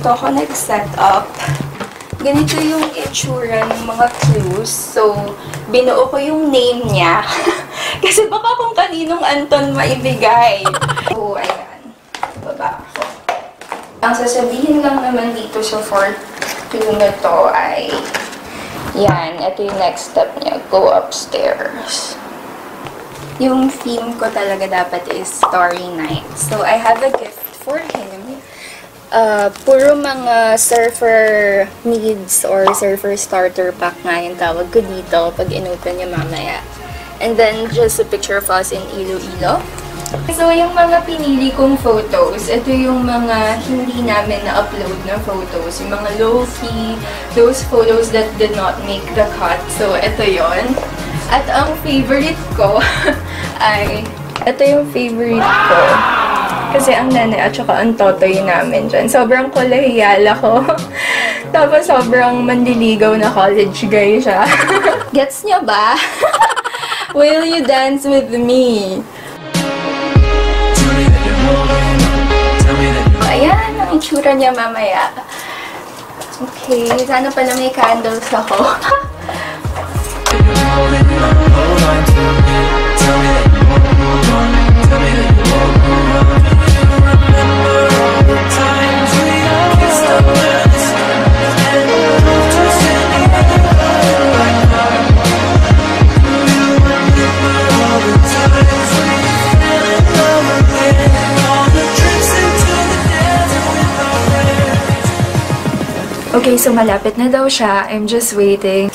dito ako nag-set up. Ganito yung itsura ng mga clues. So, binuo ko yung name niya. Kasi baka kung kaninong Anton maibigay. So, ayan. Baba ako. Ang sasabihin lang naman dito sa fourth clue na to ay, yan, ito yung next step niya. Go upstairs. Yung theme ko talaga dapat is Starry Night. So, I have a gift for him. Puro mga surfer needs or surfer starter pack nga yung tawag ko dito pag inopen niya mamaya. And then, just a picture of us in Iloilo. So, yung mga pinili kong photos, ito yung mga hindi namin na-upload na photos. Yung mga low-key, those photos that did not make the cut. So, ito yon. At ang favorite ko ay, ito yung favorite ko. Kasi ang nanay at saka ang totoy namin dyan. Sobrang kolehiyala ko. Tapos sobrang mandiligaw na college guy siya. Gets niyo ba? Will you dance with me? Ayan, ang itsura niya mamaya. Okay, sana pala may candles ako. Okay, so malapit na daw siya. I'm just waiting.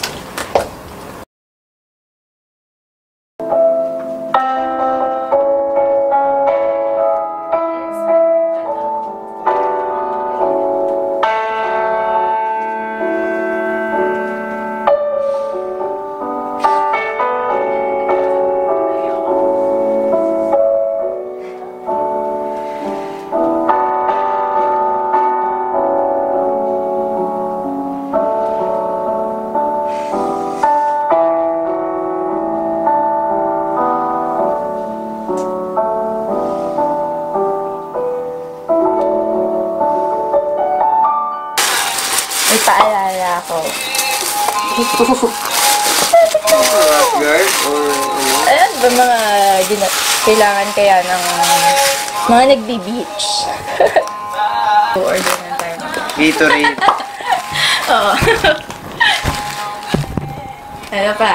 May paalala ako. Guys, or Ayan ba mga kailangan kaya ng mga nagbi-beach? Order na tayo. Gatorade. Oo. Ano pa?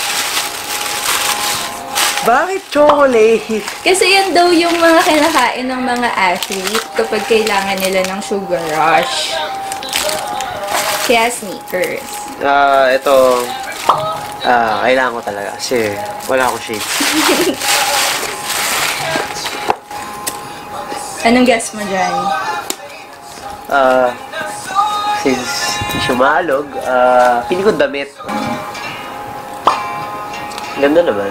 Bakit chocolate? Kasi yan daw yung mga kinakain ng mga athlete kapag kailangan nila ng sugar rush. Kaya sneakers. Ito, kailangan ko talaga kasi wala akong shades. Anong guess mo dyan? Since sumalog, pili ko damit. Ganda naman.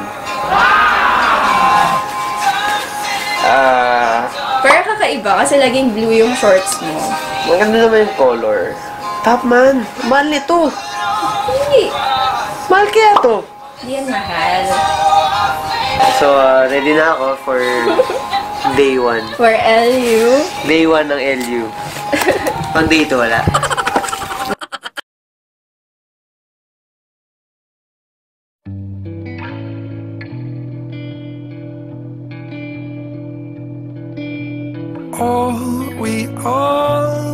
Pero kakaiba kasi laging blue yung shorts mo. Maganda naman yung color. Top man, mahal nito. Hindi. Mahal kaya to. Hindi yan mahal. So, ready na ako for day 1. For LU. Day 1 ng LU. Pang day 2, wala. All we are,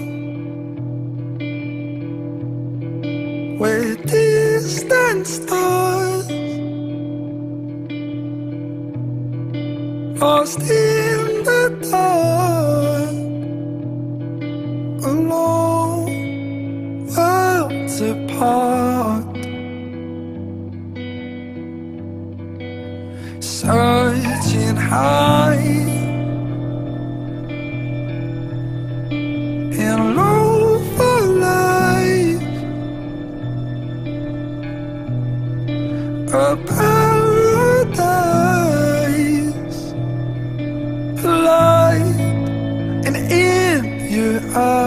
we're distant stars, lost in the dark, alone, worlds apart, searching high and low for life, a paradise, light, and in your eyes.